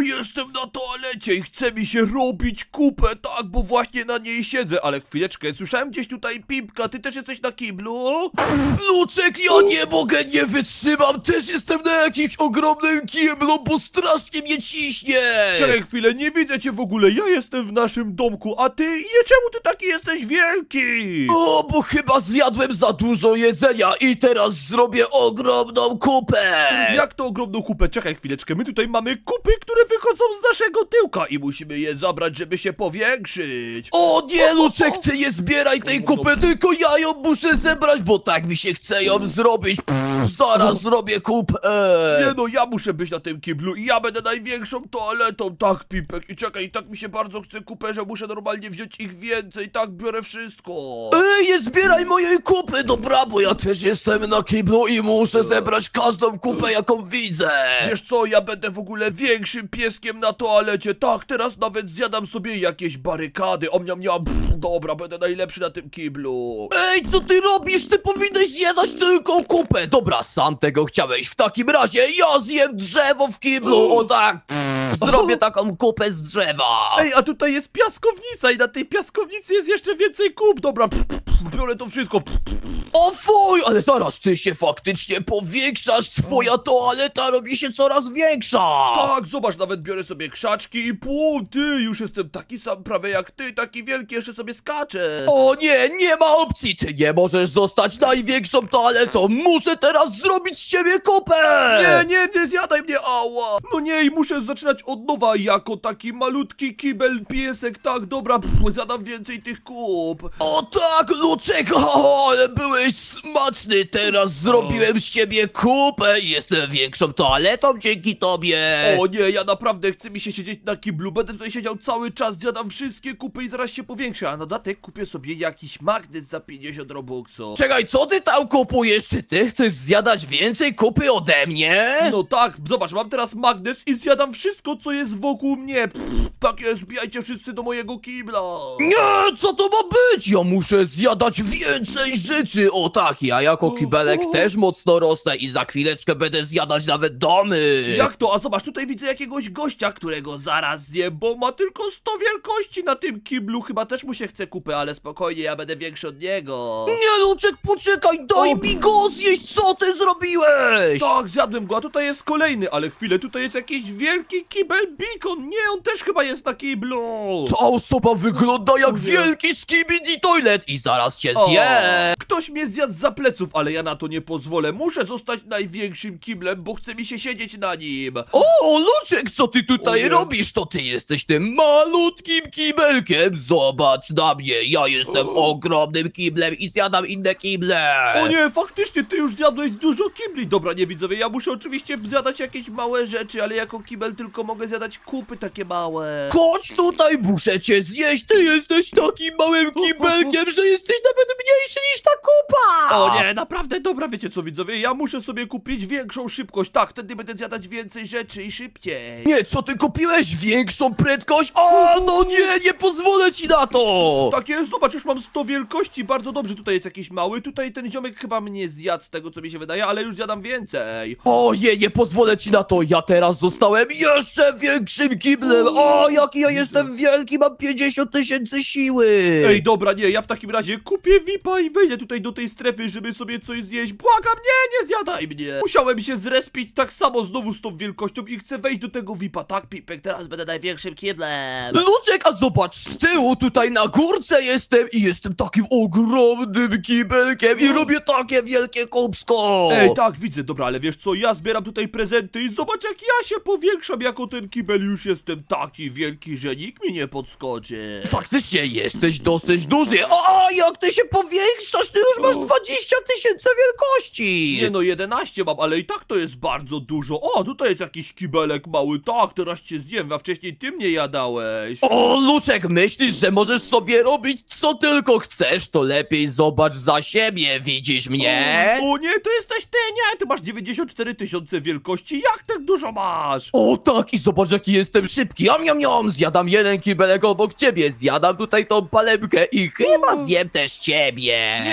Jestem na toalecie i chce mi się robić kupę, tak, bo właśnie na niej siedzę. Ale chwileczkę, słyszałem gdzieś tutaj Pipka, ty też jesteś na kiblu? Luczek, ja nie mogę, nie wytrzymam, też jestem na jakimś ogromnym kiblu, bo strasznie mnie ciśnie. Czekaj chwilę, nie widzę cię w ogóle, ja jestem w naszym domku, a ty, czemu ty taki jesteś wielki? O, bo chyba zjadłem za dużo jedzenia i teraz zrobię ogromną kupę. Jak to ogromną kupę? Czekaj chwileczkę, my tutaj mamy kupy, które wychodzą z naszego tyłka i musimy je zabrać, żeby się powiększyć. O nie, Luczek, ty nie zbieraj tej kupy, tylko ja ją muszę zebrać, bo tak mi się chce ją zrobić. Zaraz zrobię kupę. Nie no, ja muszę być na tym kiblu i ja będę największą toaletą, tak Pipek. I czekaj, tak mi się bardzo chce kupę, że muszę normalnie wziąć ich więcej, tak biorę wszystko. Ej, nie zbieraj mojej kupy, dobra, bo ja też jestem na kiblu i muszę zebrać każdą kupę, jaką widzę. Wiesz co, ja będę w ogóle większym pieskiem na toalecie, tak, teraz nawet zjadam sobie jakieś barykady, omniam, dobra, będę najlepszy na tym kiblu. Ej, co ty robisz? Ty powinieneś zjadać tylko kupę. Dobra, sam tego chciałeś. W takim razie ja zjem drzewo w kiblu. O tak, zrobię taką kupę z drzewa. Ej, a tutaj jest piaskownica i na tej piaskownicy jest jeszcze więcej kup, dobra, biorę to wszystko. O fuj, ale zaraz, ty się faktycznie powiększasz. Twoja toaleta robi się coraz większa. Tak, zobacz, nawet biorę sobie krzaczki i pół, ty, już jestem taki sam prawie jak ty, taki wielki, jeszcze sobie skaczę. O nie, nie ma opcji. Ty nie możesz zostać największą toaletą. Muszę teraz zrobić z ciebie kupę. Nie zjadaj mnie, ała. No nie, i muszę zaczynać od nowa jako taki malutki kibel piesek, tak, dobra, zjadam więcej tych kup. O tak, Luczek, ale byłeś smaczny. Teraz zrobiłem z ciebie kupę i jestem większą toaletą dzięki tobie. O nie, ja naprawdę chcę mi się siedzieć na kiblu, będę tutaj siedział cały czas, zjadam wszystkie kupy i zaraz się powiększę, a na dodatek kupię sobie jakiś magnes za 50 robuxów. Czekaj, co ty tam kupujesz? Czy ty chcesz zjadać więcej kupy ode mnie? No tak, zobacz, mam teraz magnes i zjadam wszystko, co jest wokół mnie. Tak jest, wbijajcie wszyscy do mojego kibla. Nie, co to ma być? Ja muszę zjadać więcej rzeczy. O tak, ja jako kibelek też mocno rosnę i za chwileczkę będę zjadać nawet domy. Jak to? A zobacz, tutaj widzę jakiegoś gościa, którego zaraz zjem, bo ma tylko 100 wielkości na tym kiblu. Chyba też mu się chce kupy, ale spokojnie, ja będę większy od niego. Nie, Luczek, poczekaj, daj mi go zjeść, co ty zrobiłeś? Tak, zjadłem go, a tutaj jest kolejny, ale chwilę, tutaj jest jakiś wielki kibel Beacon. Nie, on też chyba jest na kiblu. Ta osoba wygląda jak wielki skibidi toilet i zaraz cię zje. Ktoś mnie zjadł za pleców, ale ja na to nie pozwolę. Muszę zostać największym kiblem, bo chce mi się siedzieć na nim. O, Luczek, co ty tutaj robisz? To ty jesteś tym malutkim kibelkiem. Zobacz na mnie, ja jestem ogromnym kiblem i zjadam inne kible. O nie, faktycznie, ty już zjadłeś dużo kibli. Dobra, nie widzowie, ja muszę oczywiście zjadać jakieś małe rzeczy, ale jako kibel tylko mogę zjadać kupy takie małe. Chodź tutaj, muszę cię zjeść. Ty jesteś takim małym kibelkiem, że jesteś nawet mniejszy niż ta kupa. O nie, naprawdę, dobra, wiecie co widzowie, ja muszę sobie kupić większą szybkość. Tak, wtedy będę zjadać więcej rzeczy i szybciej. Nie, co ty kupiłeś? Większą prędkość? O, no nie pozwolę ci na to. Tak jest, zobacz, już mam 100 wielkości, bardzo dobrze, tutaj jest jakiś mały, tutaj ten ziomek chyba mnie zjadł z tego co mi się wydaje, ale już zjadam więcej. O nie pozwolę ci na to, ja teraz zostałem jeszcze większym kiblem. O, jaki ja jestem wielki, mam 50 000 siły. Ej, dobra, nie, ja w takim razie kupię VIPa i wejdę tutaj do tej strefy, żeby sobie coś zjeść. Błagam, nie zjadaj mnie. Musiałem się zrespić tak samo znowu z tą wielkością i chcę wejść do tego VIPa. Tak, Pipek, teraz będę największym kiblem. Luczek, a zobacz, z tyłu tutaj na górce jestem i jestem takim ogromnym kibelkiem i robię takie wielkie kubsko. Ej, tak, widzę, dobra, ale wiesz co, ja zbieram tutaj prezenty i zobacz jak ja się powiększam jako ten kibel. Już jestem taki wielki, że nikt mi nie podskoczy. Faktycznie jesteś dosyć duży. O, jak ty się powiększasz, ty już masz 20 000 wielkości. Nie no, 11 mam, ale i tak to jest bardzo dużo. O, tutaj jest jakiś kibelek mały, tak, teraz cię zjem, a wcześniej ty mnie jadałeś. O, Luczek, myślisz, że możesz sobie robić co tylko chcesz, to lepiej zobacz za siebie, widzisz mnie? O nie, to jesteś ty, nie, ty masz 94 000 wielkości, jak tak dużo masz? O tak, i zobacz jaki jestem szybki, zjadam jeden kibelek obok ciebie, zjadam tutaj tą palemkę i chyba zjem też ciebie. Nie, błagam,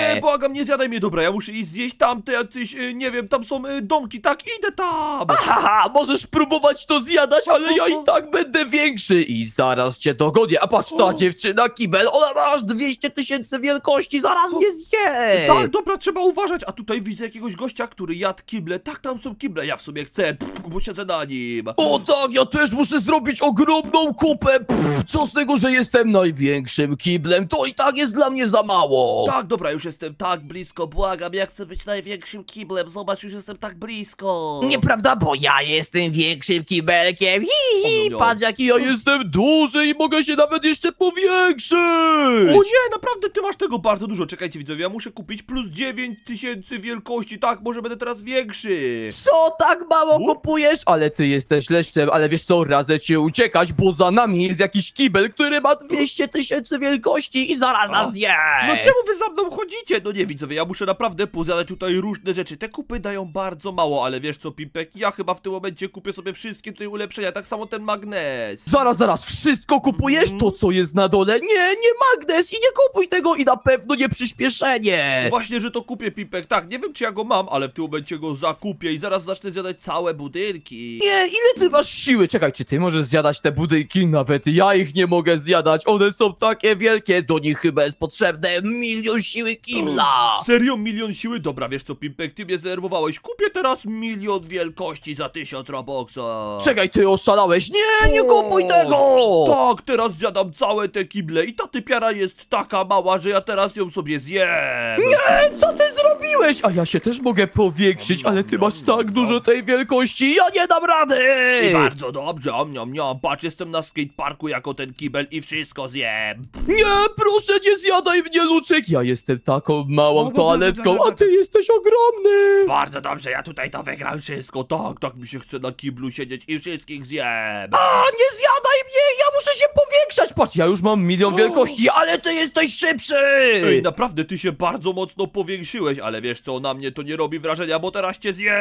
błagam, nie zjadaj mnie, dobra, ja muszę iść zjeść tamte jacyś, nie wiem, tam są domki, tak, idę tam! Haha, możesz próbować to zjadać, ale ja i tak będę większy i zaraz cię dogonię. A patrz, ta dziewczyna kibel, ona ma aż 200 000 wielkości, zaraz mnie zje! Tak, dobra, trzeba uważać, a tutaj widzę jakiegoś gościa, który jadł kible, tak, tam są kible, ja w sobie chcę, bo siedzę na nim. O tak, ja też muszę zrobić ogromną kupę. Co z tego, że jestem największym kiblem, to i tak jest dla mnie za mało. Tak, dobra, już jestem tak blisko, błagam, ja chcę być największym kiblem, zobacz, już jestem tak blisko. Nieprawda, bo ja jestem większym kibelkiem. Hi, O, patrz jaki ja jestem duży i mogę się nawet jeszcze powiększyć. O nie, naprawdę ty masz tego bardzo dużo, czekajcie widzowie, ja muszę kupić plus 9000 wielkości, tak, może będę teraz większy. Co tak mało kupujesz? Ale ty jesteś leszczem, ale wiesz co, radzę ci uciekać, bo za nami jest jakiś kibel, który ma 200 000 wielkości i zaraz nas zje. No czemu wy za mną chodzicie? No nie widzowie, ja muszę naprawdę pozjadać tutaj różne rzeczy. Te kupy dają bardzo mało, ale wiesz co, Pimpek, ja chyba w tym momencie kupię sobie wszystkie tutaj ulepszenia, tak samo ten magnes. Zaraz, wszystko kupujesz? To co jest na dole? Nie magnes i nie kupuj tego i na pewno nie przyspieszenie. Właśnie, że to kupię, Pimpek, tak, nie wiem czy ja go mam, ale w tym momencie go zakupię i zaraz zacznę zjadać całe budynki. Nie, ile ty masz siły? Czekaj, czy ty możesz zjadać te budynki? Nawet ja ich nie mogę zjadać, one są takie wielkie, do nich chyba jest potrzebne 1 000 000 siły kibla. Serio, 1 000 000 siły? Dobra, wiesz co, Pimpek, ty mnie zdenerwowałeś, kupię teraz 1 000 000 wielkości za 1000 Robuxa. Czekaj, ty oszalałeś? Nie kupuj tego! Tak, teraz zjadam całe te kible i ta typiara jest taka mała, że ja teraz ją sobie zjem. Nie, co ty zrobiłeś? A ja się też mogę powiększyć, ale ty masz tak dużo tej wielkości, ja nie dam rady! I bardzo dobrze, niam, patrz, jestem na skateparku jako ten kibel i wszystko zjem. Nie, proszę, nie zjadaj mnie, Luczek, ja jestem taką małą toaletką, a ty jesteś ogromny! Bardzo dobrze, ja tutaj to wygram wszystko, tak mi się chce na kiblu siedzieć i wszystkich zjem. A, nie zjadaj mnie, ja muszę się powiększać! Patrz, ja już mam 1 000 000 wielkości, ale ty jesteś szybszy! Ej, naprawdę, ty się bardzo mocno powiększyłeś, ale wiesz co, na mnie to nie robi wrażenia, bo teraz cię zjem.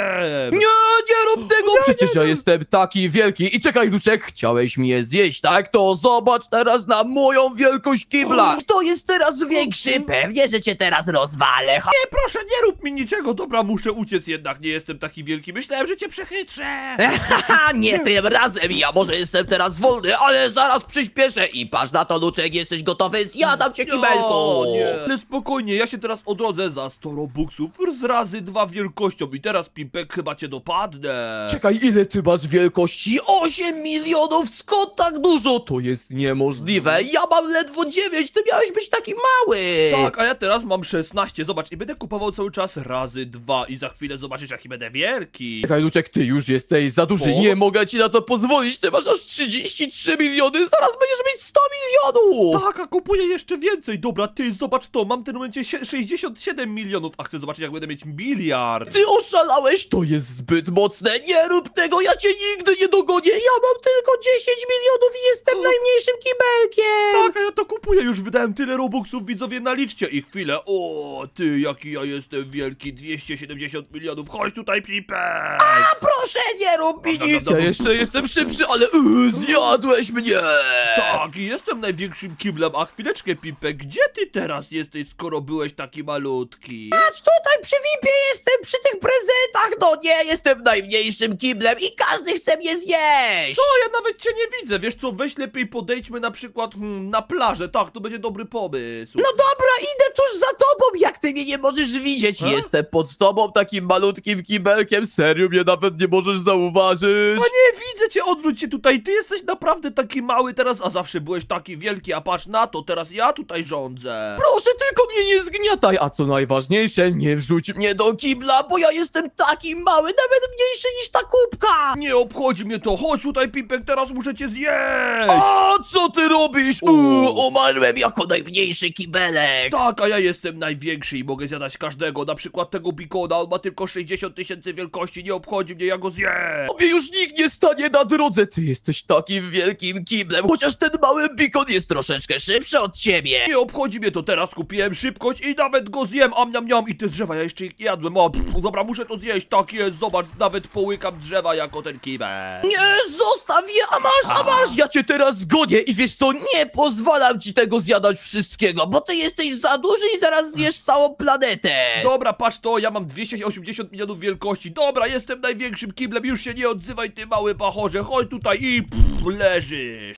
Nie rób tego, przecież ja jestem taki wielki. I czekaj, Luczek, chciałeś mnie zjeść, tak? To zobacz teraz na moją wielkość kibla. Kto jest teraz większy? Pewnie, że cię teraz rozwalę. Nie, proszę, nie rób mi niczego, dobra, muszę uciec jednak, nie jestem taki wielki, myślałem, że cię przechytrzę. Haha, nie tym razem, ja może jestem teraz wolny, ale zaraz przyspieszę. I patrz na to, Luczek, jesteś gotowy? Zjadam cię, kibelku. O, nie. Ale spokojnie, ja się teraz odrodzę za 100 robuxów z razy 2 wielkością i teraz, Pimpek, chyba cię dopadnę. Czekaj, ile ty masz wielkości? 8 milionów, skąd tak dużo? To jest niemożliwe, ja mam ledwo 9, ty miałeś być taki mały. Tak, a ja teraz mam 16, zobacz, i będę kupował cały czas razy 2 i za chwilę zobaczysz, jaki będę wielki. Czekaj, Luczek, ty już jesteś za duży, O. nie mogę ci na to pozwolić, ty masz aż 33 miliony, zaraz będziesz mieć 100 milionów! Tak, a kupuję jeszcze więcej, dobra, ty, zobacz to, mam w tym momencie 67 milionów, a chcę zobaczyć, jak będę mieć miliard. Ty oszalałeś, to jest zbyt mocne, nie rób tego, ja cię nigdy nie dogonię, ja mam tylko 10 milionów i jestem najmniejszym kibelkiem! Tak, a ja to kupuję, już wydałem tyle robuxów, widzowie, naliczcie ich chwilę. O, ty, jaki ja jestem wielki, 270 milionów, chodź tutaj, Pipek. A proszę, nie rób mi nic! Ja jeszcze jestem szybszy, ale zjadłeś mnie! Tak, i jestem największym kiblem, a chwileczkę, Pipek, gdzie ty teraz jesteś, skoro byłeś taki malutki? Patrz, tutaj przy VIP-ie jestem, przy tych prezentach, no nie, jestem najmniejszym kiblem i każdy chce mnie zjeść! Co, ja nawet cię nie widzę, wiesz co, weź lepiej podejdźmy na przykład na plażę, tak, to będzie dobry pomysł. No dobra, idę tuż za tobą, jak ty mnie nie możesz widzieć? Jestem pod tobą takim malutkim kibelkiem, serio mnie nawet nie możesz zauważyć. No nie widzę cię, odwróć się tutaj, ty jesteś naprawdę taki mały teraz, a zawsze byłeś taki wielki, a patrz na to, teraz ja tutaj rządzę. Proszę, tylko mnie nie zgniataj, a co najważniejsze, nie wrzuć mnie do kibla, bo ja jestem taki mały, nawet mniejszy niż ta kubka. Nie obchodzi mnie to, chodź tutaj, Pipek, teraz muszę cię zjeść. A co ty robisz? Umarłem jako najmniejszy kibelek. Tak, a ja jestem największy i mogę zjadać każdego, na przykład tego bikona, on ma tylko 60 000 wielkości, nie obchodzi mnie, ja go zjem. Tobie już nikt nie stanie na drodze, ty jesteś takim wielkim kiblem, chociaż ten mały Bikon jest troszeczkę szybszy od ciebie. Nie obchodzi mnie to, teraz kupiłem szybkość i nawet go zjem, am i te drzewa, ja jeszcze ich nie jadłem, dobra, muszę to zjeść, tak jest, zobacz, nawet połykam drzewa jako ten kibel. Nie, zostaw je, a masz, ja cię teraz zgonię i wiesz co, nie pozwalam ci tego zjadać wszystkiego, bo ty jesteś za duży i zaraz zjesz całą planetę. Dobra, patrz to, ja mam 280 milionów wielkości, dobra, jestem największym kiblem, już się nie odzywaj ty mały pachorze, chodź tutaj i leżysz.